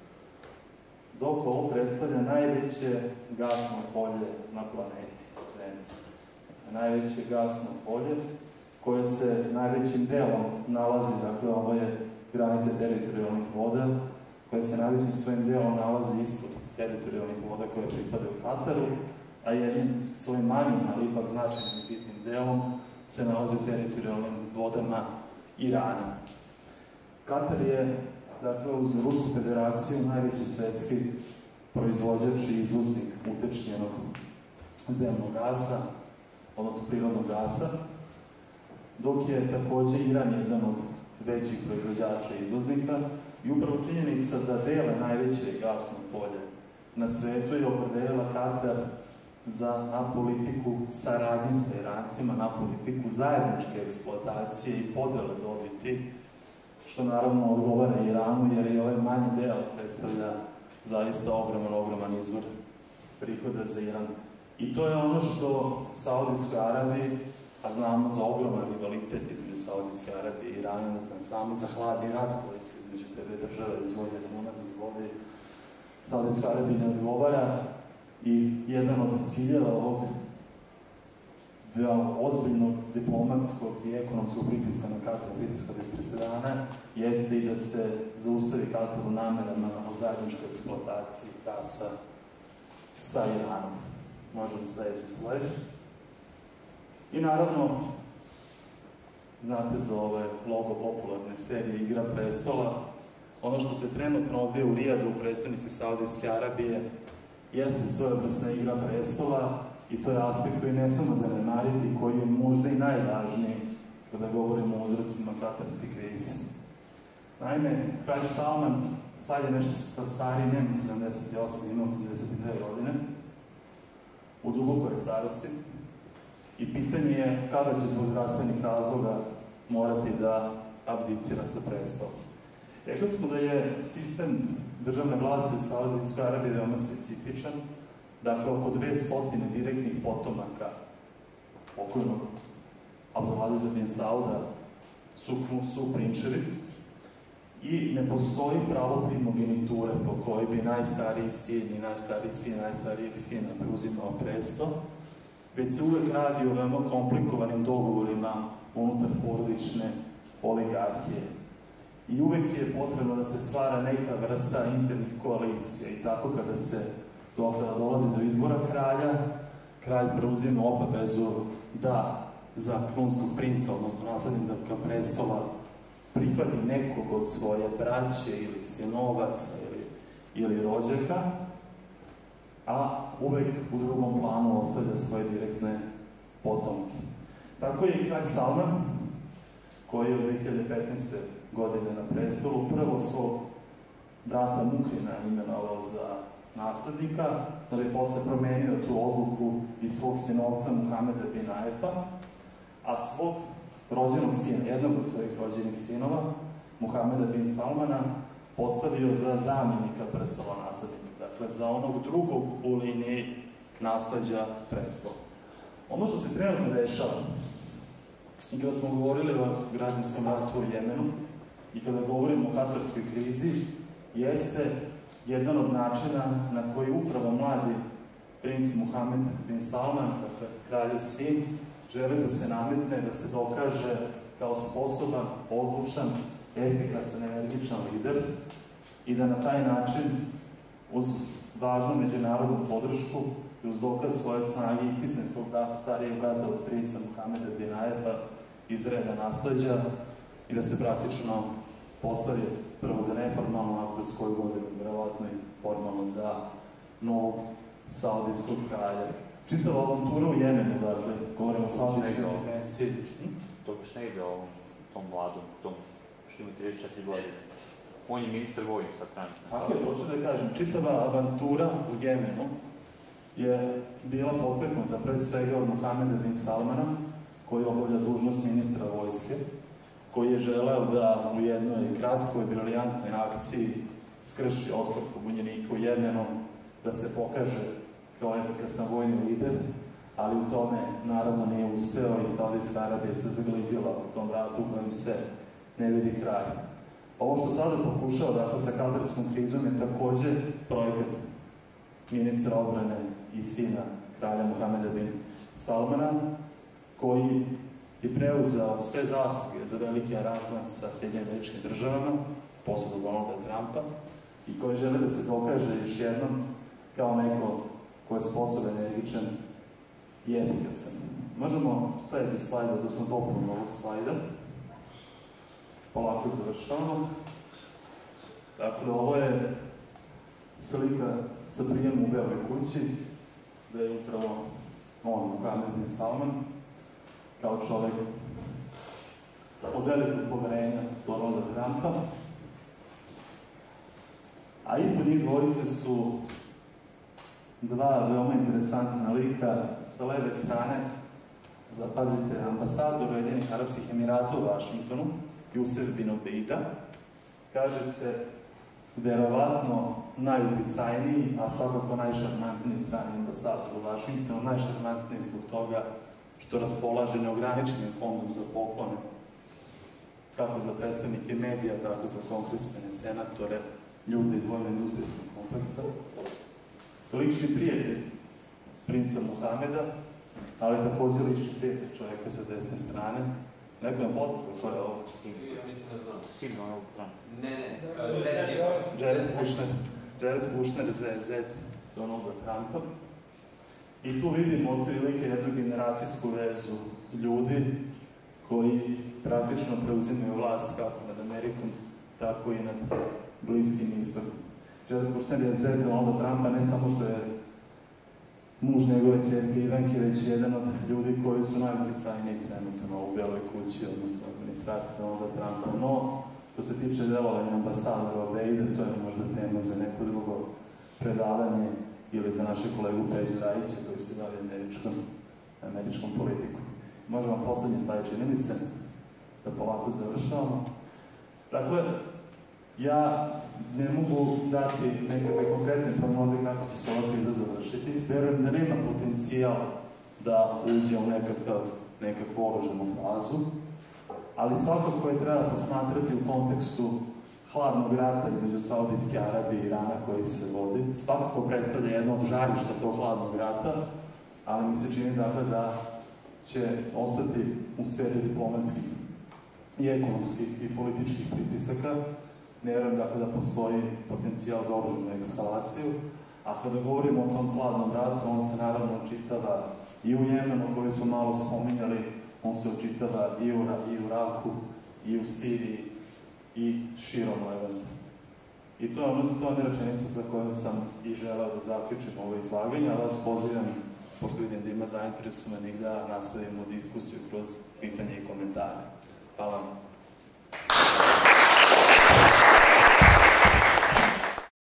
dok ovo predstavlja najveće gasno polje na planeti, Zemlji. Najveće gasno polje koje se najvećim delom nalazi, dakle ovo je granice teritorijalnih voda, koje se najvećim svojim delom nalazi ispod teritorijalnih voda koje pripadaju Kataru, a jednim svojim manjim, ali ipak značajnim i bitnim delom se nalazi u teritorijalnim vodama Irana. Katar je, dakle, uz Rusku federaciju najveći svetski proizvođač i izvoznik utečnjenog zemnog gasa, odnosno prirodnog gasa, dok je takođe Iran jedan od većih proizvođača i izvoznika, i upravo činjenica da dele najveće gasno polje na svetu je opredelila Katar na politiku saradnje sa Irancima, na politiku zajedničke eksploatacije i podele dobiti, što naravno odgovara Iranu, jer i ovaj manji deo predstavlja zaista ogroman izvor prihoda za Iran. I to je ono što Saudijskoj Arabiji, a znamo za ogroman rivalitet između Saudijske Arabije i Irana, ne znam, znamo za hladni rat koji se između te dve države izvođe da monac vode Saudijskoj Arabiji ne odgovara i jedan od ciljeva ovog ozbiljnog diplomatskog i ekonomskog pritiska na Katar, pritiska bez presedana, jeste i da se zaustavi Katar u namerama o zajedničkoj eksploataciji gasa sa Iranom. Možemo sledeći slajd. I naravno, znate za ove logo popularne serije Igra prestola, ono što se trenutno odvija u Rijadu, u prestonici Saudijske Arabije, jeste svojevrsna Igra prestola i to je aspekt koji ne samo zanemariti, koji je možda i najvažniji kada govorimo o uzrocima katarske krize. Naime, kralj Salman sad je nešto stariji, nema 78, ima 82 godine, u dubokoj starosti, i pitanje je kada će zbog zdravstvenih razloga morati da abdicira sa prestolom. Rekli smo da je sistem državne vlasti u Saudijskoj Arabiji veoma specifičan, dakle oko 200 direktnih potomaka pokojnog Abdulaziza bin Sauda su prinčevi i ne postoji pravo primogeniture po kojoj bi najstariji sin i najstariji sin najstarijeg sina preuzimao presto, već se uvek radi o veoma komplikovanim dogovorima unutar porodične oligarhije. I uvek je potrebno da se stvara neka vrsta internih koalicija i tako kada dolazi do izbora kralja, kralj preuzima obavezu da za krunskog princa, odnosno naslednika prestola, prihvati nekog od svoje braće ili sinovaca ili rođaka, a uvek u drugom planu ostavlja svoje direktne potomke. Tako je i kralj Salman, koji je od 2015. godine na prestolu, prvo svog brata Mukrina imenovao za naslednika, da bi posle promenio tu odluku i svog sinovca Muhameda bin Naefa, a svog rođenog sina, jednog od svojih rođenih sinova, Muhameda bin Salmana, postavio za zamjenika prestola naslednika, dakle za onog drugog u liniji nasleđa prestola. Ono što se trenutno dešava, i kada smo govorili o građanskom ratu u Jemenu, i kada govorimo o katarskoj krizi, jeste jedan od načina na koji upravo mladi princ Muhamed bin Salman, dakle kraljev sin, želi da se nametne, da se dokaže kao sposoban, odlučan, efikasan, energičan lider i da na taj način uz važnu međunarodnu podršku i uz dokaz svoje snage istisne svog starijeg brata od strica Muhameda bin Naefa iz reda nasleđa i da se praktično postavi prvo za neformalno, a kroz koju godinu verovatno i formalno za novog saudijskog kralja. Čitava avantura u Jemenu, dakle, govorimo o saudijskoj konvenciji. To baš ne ide o tom mladom, tom što ima 34 godine. On je ministar vojnih sad trenutno. Tako je, hoću da kažem, čitava avantura u Jemenu je bila posteknuta pred svega od Muhameda bin Salmana, koji obavlja dužnost ministra vojske, koji je želeo da u jednoj kratkoj, briljantnoj akciji skrši otpor pobunjenika u Jemenu, da se pokaže kao efikasan vojni lider, ali u tome naravno nije uspeo i Saudijska Arabija se zaglibila u tom ratu u kojem se ne vidi kraj. Ovo što sada pokušao, dakle, sa katarskom krizom je takođe projekat ministra odbrane i sina kralja Muhameda bin Salmana, koji je preuzeo sve zasluge za veliki aranžman sa Sjedinjenim Američkim Državama, posebno Donalda Trumpa, i koji žele da se dokaže još jednom kao neko ko je sposoban, energičan i efikasan. Možemo sledeći slajd, dok smo dopunili ovog slajda. Polako završavamo. Dakle, ovo je slika sa prijemom u Beloj kući, gde je upravo on, Muhammed bin Salman, kao čovek od velikog poverenja Donalda Trumpa. A ispod njih dvojice su dva veoma interesantna lika. Sa leve strane, zapazite, ambasador Ujedinjenih Arapskih Emirata u Vašingtonu, Jusef bin Obeida, kaže se verovatno najuticajniji, a svakako najšarmantniji strani ambasador u Vašingtonu, najšarmantniji zbog toga što raspolaže neograničenim fondom za poklone kako za predstavnike medija, tako za kongresmene, senatore, ljude iz vojno-industrijskog kompleksa. Lični prijatelj princa Muhameda, ali takođe lični prijatelj čoveka sa desne strane. Neko je poznat ko je ovo? Ja mislim da znam. Sin onog Trumpa. Ne. Jared Kushner za zet Donalda Trumpa. I tu vidimo otprilike jednu generacijsku vezu ljudi koji praktično preuzimaju vlast kako nad Amerikom, tako i nad Bliskim istokom. Jared Kushner je zet Donalda Trumpa ne samo što je muž njegove ćerke Ivanke, već jedan od ljudi koji su najuticajniji trenutno u Beloj kući, odnosno administraciji Donalda Trumpa. No, što se tiče delovanja ambasadora Obejde, to je možda tema za neko drugo predavanje ili za naše kolegu Peđu Rajića koji se bavi američkom politikom. Možemo poslednji slajd, čini mi se, da polako završavamo. Dakle, ja ne mogu dati nekakve konkretne prognoze kako će se ova kriza završiti. Verujem da nema potencijal da uđe u nekakvu oružanu fazu, ali svakako je treba posmatrati u kontekstu hladnog rata između Saudijske Arabije i Irana koji se vodi. Svakako predstavlja jedno od žarišta tog hladnog rata, ali mi se čini dakle da će ostati u seriji diplomatskih i ekonomskih i političkih pritisaka. Ne verujem dakle da postoji potencijal za oružanu eskalaciju, a kada govorimo o tom hladnom ratu, on se naravno očitava i u Jemenu, koji smo malo spominjali, on se očitava i u Iraku, i u Siriji, i širom Levanta. I to je ona rečenica za koju sam i želeo da zaključim ovo izlaganje, a vas pozivam, pošto vidim da ima zainteresovanih, da nastavimo diskusiju kroz pitanje i komentare. Hvala vam.